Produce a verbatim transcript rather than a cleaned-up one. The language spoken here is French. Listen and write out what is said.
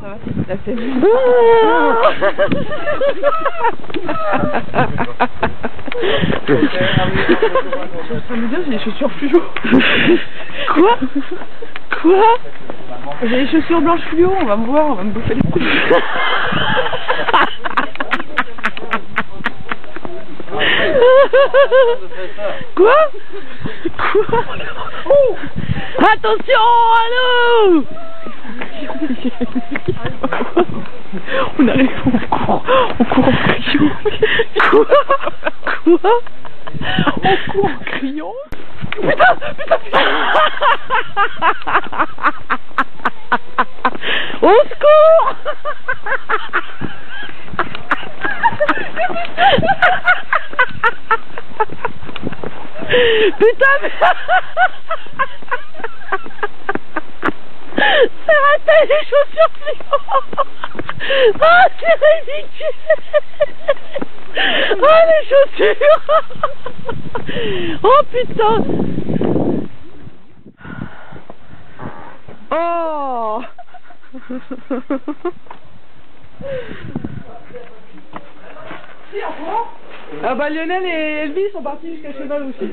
ça va, la fête. Je suis en train de me dire, j'ai les chaussures fluo. Quoi? Quoi? J'ai les chaussures blanches fluo, on va me voir, on va me bouffer les couilles. Quoi? Quoi? Oh, attention, allô! On arrive, on court, on court en criant. Quoi? Quoi? On court en criant. Putain, putain, putain. Au secours! Putain, mais... c'est raté les chaussures fluo. Ah, c'est ridicule. Ah, les chaussures. Oh putain. Oh. Ah bah Lionel et Elvis sont partis jusqu'à Cheval aussi.